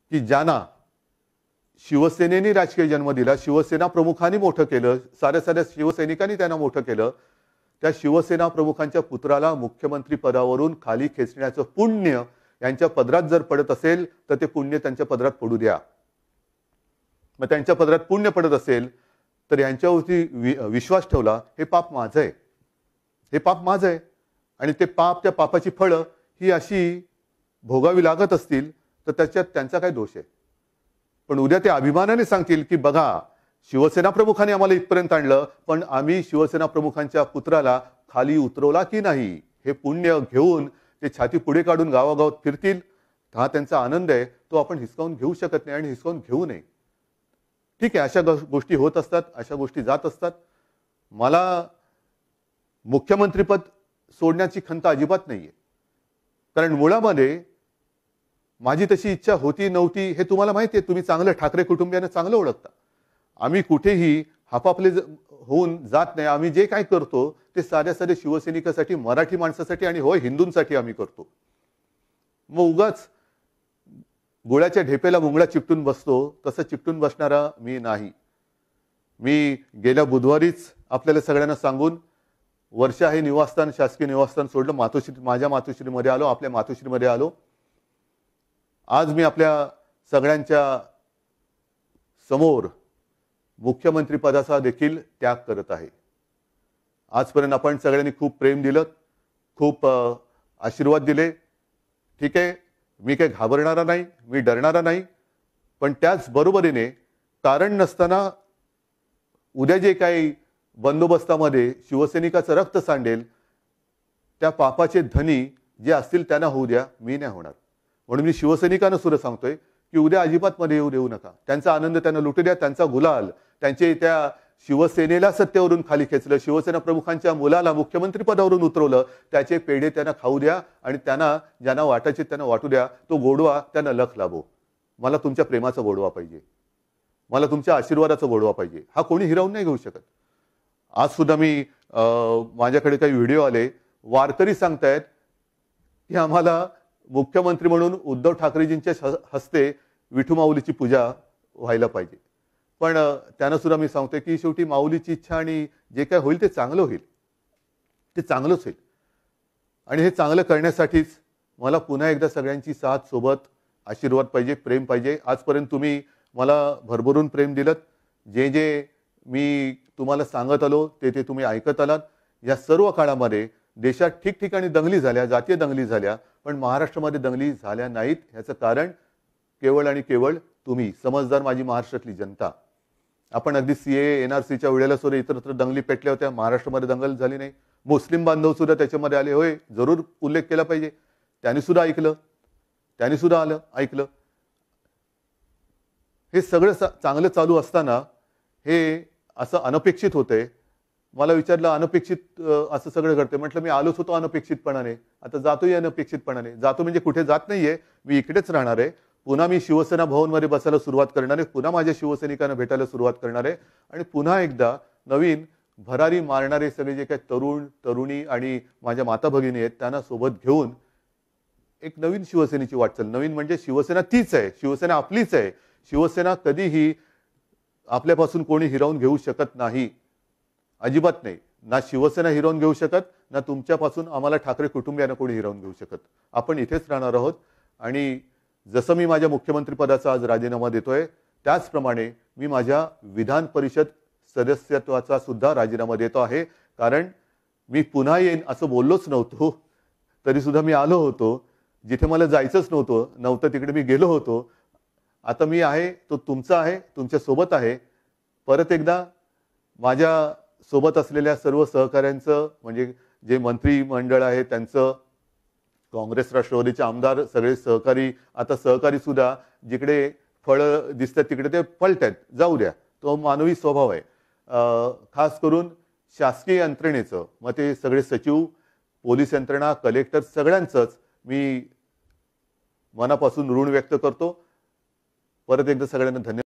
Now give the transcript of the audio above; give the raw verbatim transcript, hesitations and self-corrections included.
की ज्यांना शिवसेनेने राजकीय जन्म दिला, शिवसेना प्रमुखांनी मोठं केलं, साऱ्या साऱ्या शिवसैनिकांनी त्यांना मोठं केलं, त्या शिवसेना प्रमुखांच्या पुत्राला मुख्यमंत्री पदावरून खाली खेचण्याचं पुण्य यांच्या पदरात जर पडत असेल तर ते पुण्य त्यांच्या पदरात पडू द्या. मग त्यांच्या पदरात पुण्य पडत असेल तर यांच्यावरती विश्वास ठेवला, हे पाप माझं आहे, हे पाप माझं आहे आणि ते पाप, त्या पापाची फळं ही अशी भोगावी लागत असतील तर त्याच्यात त्यांचा काय दोष आहे. पण उद्या ते अभिमानाने सांगतील की बघा, शिवसेना प्रमुखांनी आम्हाला इथपर्यंत आणलं, पण आम्ही शिवसेना प्रमुखांच्या पुत्राला खाली उतरवला की नाही, हे पुण्य घेऊन ते छाती पुढे काढून गावागावात फिरतील. हा त्यांचा आनंद आहे, तो आपण हिसकावून घेऊ शकत नाही आणि हिसकावून घेऊ नये. ठीक आहे, अशा गोष्टी होत असतात, अशा गोष्टी जात असतात. मला मुख्यमंत्रीपद सोडण्याची खंत अजिबात नाहीये, कारण मुळामध्ये माझी तशी इच्छा होती नव्हती हे तुम्हाला माहिती आहे. तुम्ही चांगलं ठाकरे कुटुंबियांना चांगलं ओळखता. आम्ही कुठेही हापापले होऊन जात नाही. आम्ही जे काय करतो ते साध्या साध्या शिवसैनिकासाठी, मराठी माणसासाठी आणि होय हिंदूंसाठी आम्ही करतो. मग उगाच गोळ्याच्या ढेपेला मुंगळा चिकटून बसतो तसं चिकटून बसणारा मी नाही. मी गेल्या बुधवारीच आपल्याला सगळ्यांना सांगून वर्षा हे निवासस्थान, शासकीय निवासस्थान सोडलं, मातोश्री, माझ्या मातोश्रीमध्ये आलो, आपल्या मातोश्रीमध्ये आलो. आज मी आपल्या सगळ्यांच्या समोर मुख्यमंत्री पदाचा देखील त्याग करत आहे. आजपर्यंत आपण सगळ्यांनी खूप प्रेम दिलं, खूप आशीर्वाद दिले. ठीक आहे, मी काही घाबरणारा नाही, मी डरणारा नाही. पण त्याच बरोबरीने कारण नसताना उद्या जे काही बंदोबस्तामध्ये शिवसैनिकाचं रक्त सांडेल, त्या पापाचे धनी जे असतील त्यांना होऊ द्या, मी नाही होणार. म्हणून मी शिवसैनिकांना सुद्धा सांगतोय की उद्या अजिबात मध्ये येऊ देऊ नका. त्यांचा आनंद त्यांना लुटू द्या, त्यांचा गुलाल, त्यांचे त्या शिवसेनेला सत्तेवरून खाली खेचलं, शिवसेना प्रमुखांच्या मुलाला मुख्यमंत्री पदावरून उतरवलं, त्याचे पेढे त्यांना खाऊ द्या आणि त्यांना ज्यांना वाटायचे त्यांना वाटू द्या. तो गोडवा त्यांना लख लाभो. मला तुमच्या प्रेमाचा गोडवा पाहिजे, मला तुमच्या आशीर्वादाचा गोडवा पाहिजे. हा कोणी हिरावून नाही घेऊ शकत. आज सुद्धा मी माझ्याकडे काही व्हिडिओ आले, वारकरी सांगतायत की आम्हाला मुख्यमंत्री म्हणून उद्धव ठाकरेजींच्या हस्ते विठू माऊलीची पूजा व्हायला पाहिजे. पण त्यांना सुद्धा मी सांगतोय की शेवटी माऊलीची इच्छा आणि जे काय होईल ते चांगलं होईल, ते चांगलंच होईल. आणि हे चांगलं करण्यासाठीच मला पुन्हा एकदा सगळ्यांची साथ, सोबत, आशीर्वाद पाहिजे, प्रेम पाहिजे. आजपर्यंत तुम्ही मला भरभरून प्रेम दिलं. जे जे मी तुम्हाला सांगत आलो ते ते तुम्ही ऐकत आलात. या सर्व काळामध्ये देशात ठिकठिकाणी दंगली झाल्या, जातीय दंगली झाल्या, पण महाराष्ट्रामध्ये दंगली झाल्या नाहीत. याचं कारण केवळ आणि केवळ तुम्ही, समजदार माझी महाराष्ट्रातली जनता. आपण अगदी सीए एनआरसीच्या वेळेला सुद्धा इतरत्र दंगली पेटल्या होत्या, महाराष्ट्रामध्ये दंगल झाली नाही. मुस्लिम बांधव सुद्धा त्याच्यामध्ये आले, होय जरूर उल्लेख केला पाहिजे. त्यांनी सुद्धा ऐकलं, त्यांनी सुद्धा आलं ऐकलं. हे सगळं चांगलं चालू असताना हे असं अनपेक्षित होतंय. मला विचारलं अनपेक्षित असं सगळं घडतंय. म्हटलं मी आलोच होतो अनपेक्षितपणाने, आता जातोय अनपेक्षितपणाने. जातो म्हणजे कुठे जात नाहीये, मी इकडेच राहणार आहे. पुन्हा मी शिवसेना भवनमध्ये बसायला सुरुवात करणार आहे, पुन्हा माझ्या शिवसैनिकांना भेटायला सुरुवात करणार आहे आणि पुन्हा एकदा नवीन भरारी मारणारे सगळे जे काही तरुण, तरुणी आणि माझ्या माता भगिनी आहेत त्यांना सोबत घेऊन एक नवीन शिवसेनेची वाटचाल. नवीन म्हणजे शिवसेना तीच आहे, शिवसेना आपलीच आहे. शिवसेना कधीही आपल्यापासून कोणी हिरावून घेऊ शकत नाही, अजिबात नाही. ना शिवसेना हिरावून घेऊ शकत, ना तुमच्यापासून आम्हाला ठाकरे कुटुंबियांना कोणी हिरावून घेऊ शकत. आपण इथेच राहणार आहोत. आणि जसं मी माझ्या मुख्यमंत्री पदाचा आज राजीनामा देतोय, त्याचप्रमाणे मी माझ्या विधान परिषद सदस्यत्वाचा सुद्धा राजीनामा देतो आहे. कारण मी पुन्हा येईन असं बोललोच नव्हतो, तरी सुद्धा मी आलो होतो. जिथे मला जायचंच नव्हतं नव्हतं तिकडे मी गेलो होतो. आता मी आहे तो तुमचा आहे, तुमच्या सोबत आहे. परत एकदा माझ्या सोबत असलेल्या सर्व सहकाऱ्यांचं, म्हणजे जे मंत्रिमंडळ आहे त्यांचं, काँग्रेस राष्ट्रवादीचे आमदार, सगळे सहकारी, आता सहकारी सुद्धा जिकडे फळं दिसतात तिकडे ते पलटतात, जाऊ द्या, तो मानवी स्वभाव आहे. खास करून शासकीय यंत्रणेचं, मग ते सगळे सचिव, पोलीस यंत्रणा, कलेक्टर, सगळ्यांचंच मी मनापासून ऋण व्यक्त करतो. परत एकदा सगळ्यांना धन्यवाद.